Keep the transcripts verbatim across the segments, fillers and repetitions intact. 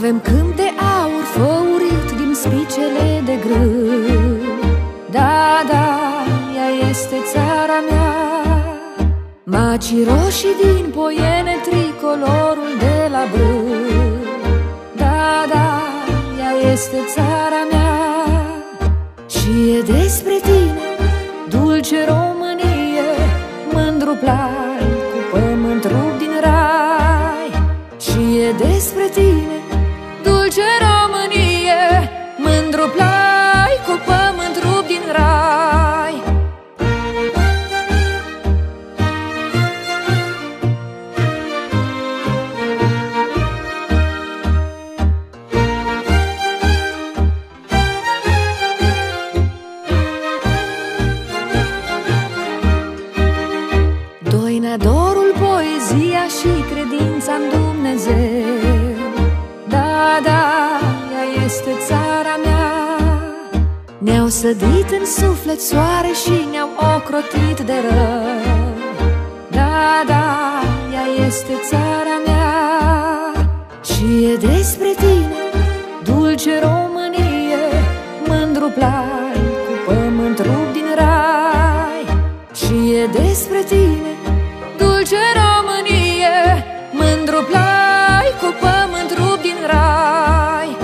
Avem câmp de aur făurit din spicele de grâu. Da, da, ea este țara mea. Macii roșii din poiene, tricolorul de la brâu. Da, da, ea este țara mea. Și e despre tine, dulce Românie, mândru plai cu pământ rupt din rai. Și e despre tine, dulce Românie, mândru plai cu pământ rupt din rai. Doina, dorul, poezia și credința-n Dumnezeu. Da, da, ea este țara mea. Ne-au sădit în suflet soare și ne-au ocrotit de rău. Da, da, ea este țara mea. Și e despre tine, dulce Românie, mândru plai cu pământ rupt din rai. Și e despre tine, dulce Românie, mândru plai cu pământ rupt din rai.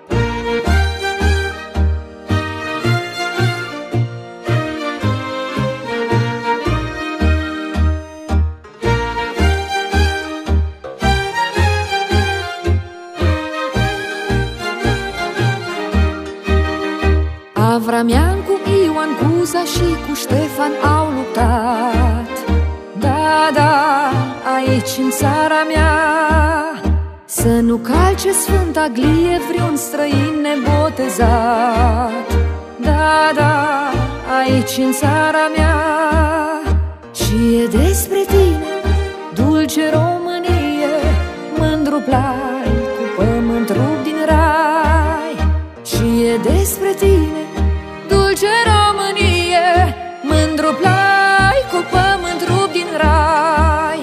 Avramean cu Ioan Cuza și cu Ștefan au luptat. Da, da, aici în țara mea. Să nu calce Sfânta Glie vreun străin nebotezat. Da, da, aici în țara mea. Și e despre tine, dulce Românie, mândru plai cu pământ rupt din rai. Și e despre tine, dulce Românie, mândru plai cu pământ rupt din rai.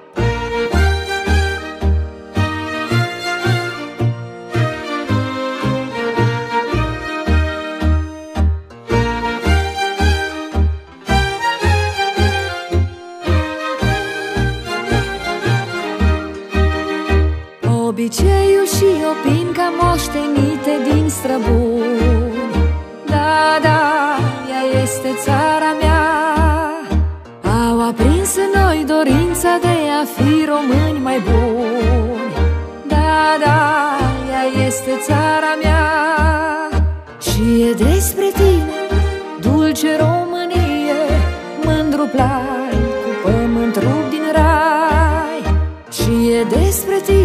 Obiceiul și opinca moștenite din străbuni. Da, da, ea este țara mea. Au aprins în noi dorința de a fi români mai buni. Da, da, ea este țara mea. Și e despre tine, dulce Românie, mândru plai cu pământ rupt din rai. Și e despre tine,